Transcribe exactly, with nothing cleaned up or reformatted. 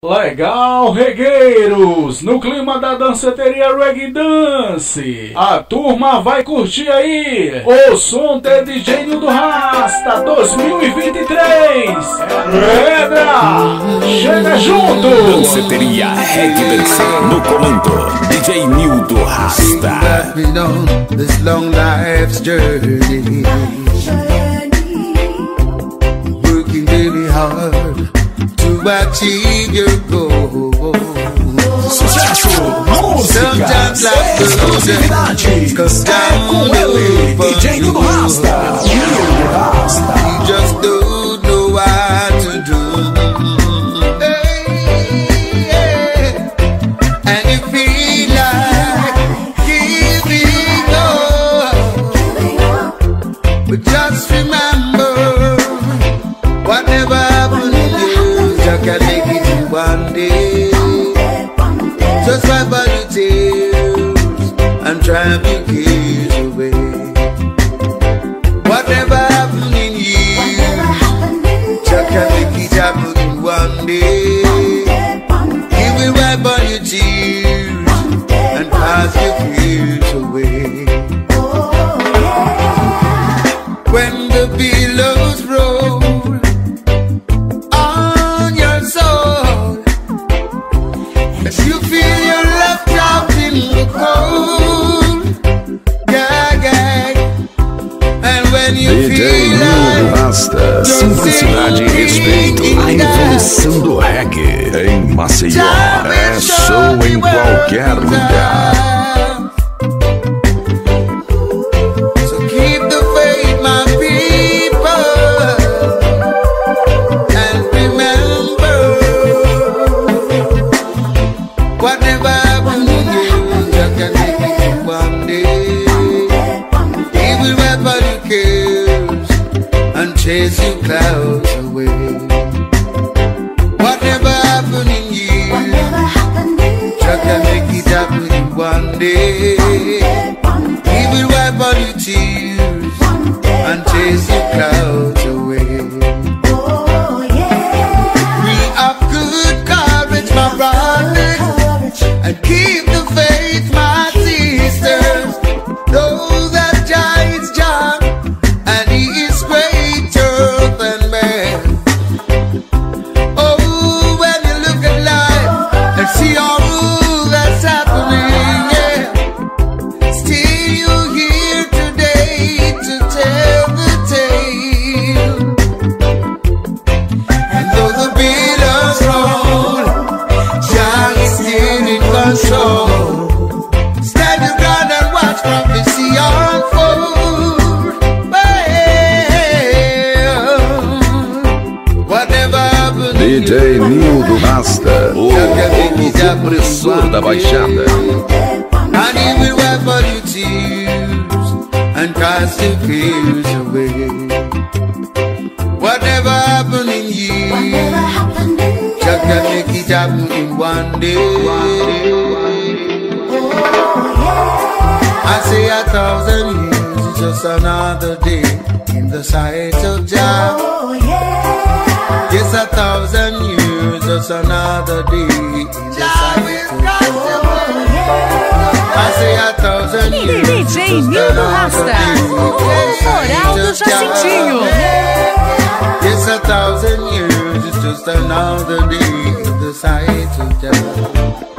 Legal, regueiros! No clima da danceteria Reggae Dance, a turma vai curtir aí o som de D J Nildo Rasta dois mil e vinte e três. Pedra, chega junto! Danceteria Reggae Dance no comando D J Nildo Rasta. This long life's journey, working really hard to achieve your goal. Sucesso, música, exclusividade. É com ele, D J Nildo Rasta. Nildo Rasta. You just don't know what to do. Hey, yeah. And you feel like giving up, but just remember, whatever happened to you, you can make it in one day. Just wipe out your tears and try and make it away. Whatever happened in you, you can make it happen in one day. He will wipe out your tears and pass your fears away. When the billows roll on your soul, you feel your love trapped in the cold, yeah, yeah. And when you D J feel Nildo like Rasta, simplicidade e respeito, a evolução do reggae em Maceió é show em qualquer lugar. So keep the faith, my people, and remember, whatever happened to you, you can make it in one day. He will wipe out your cares and chase your clouds away. Whatever happened in you, you can make it happen in one day. He will wipe out your tears and chase your clouds away. We have good courage, my brothers, and keep the faith, my sisters. Know that Jah is Jah, and He is greater than man. Oh, when you look at life and see all that's happening, yeah, still you here today to tell the tale. And though the billows roll, Jah is still in control. Stand your ground and watch prophecy unfold. Well, whatever happened to D J you, Nildo Rasta, o compressor da Baixada. and He will wipe all your tears and cast your fears away. Whatever happened in you, Jah can make it happen in one day. I say a thousand years is just another day in the sight of Jah. Yes, a thousand years is another day in the sight of Jah. I say a thousand years D J Nildo Rasta, o moral do Jacintinho. Yes, a thousand years is just another day in the sight of Jah.